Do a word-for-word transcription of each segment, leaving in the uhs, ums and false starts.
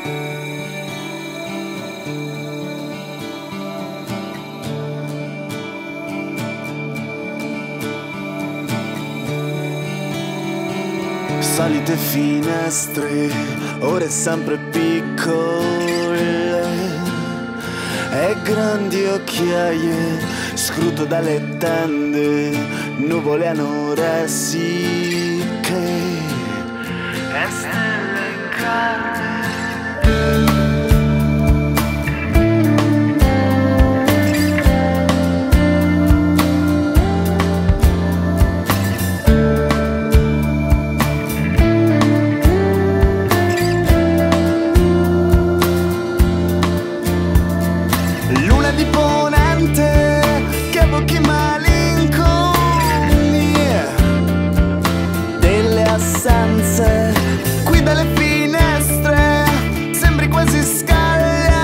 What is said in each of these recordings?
Solite finestre, ore sempre piccole e grandi occhiaie, scruto dalle tende, nuvole anoressiche e stelle in carne. Di ponente che evochi malinconi delle assenze, qui dalle finestre sembri quasi scagliare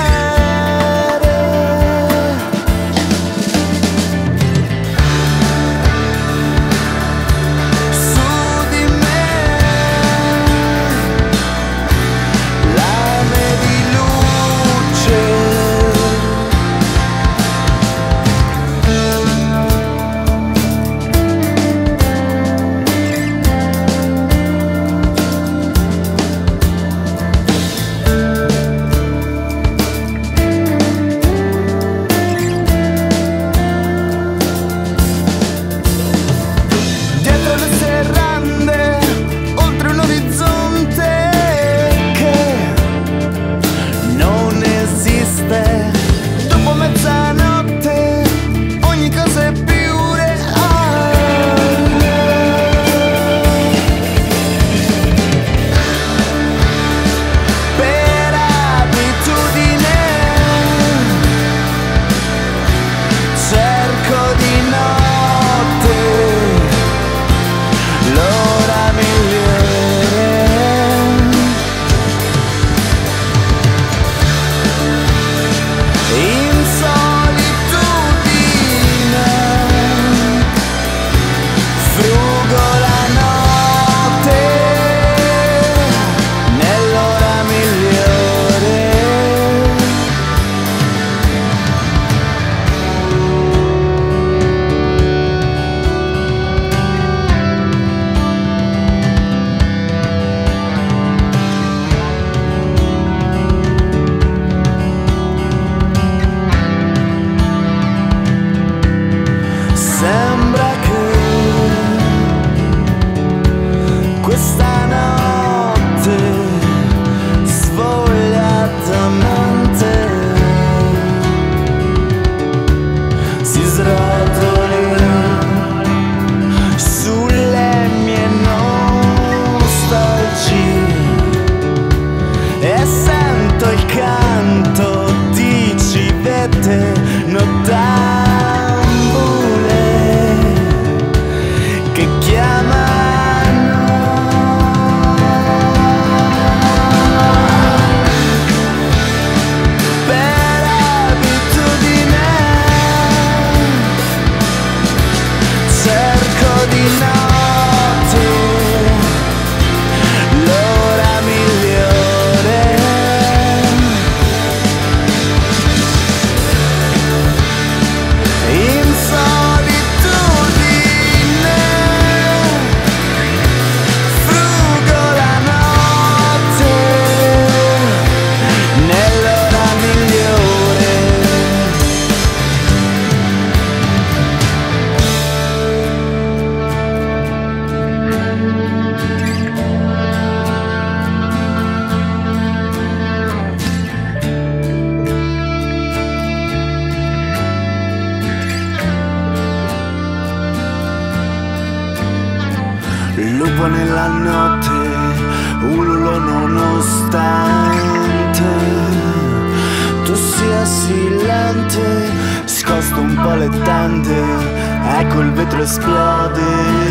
su di me lame di luce. Dopo mezzanotte ogni cosa è più reale. Per abitudine cerco di notte l'ora migliore. In solitudine frugo la notte nell'ora migliore. Sembra che questa notte svogliatamente si srotolerà sulle mie nostalgie e sento il canto di civette nottate che chiamano. Per abitudine cerco di notte l'ora migliore. In solitudine frugo la notte nell'ora migliore. Lupo nella notte, ululo nonostante tu sia silente, scosto un po' le tende, ecco il vetro esplode.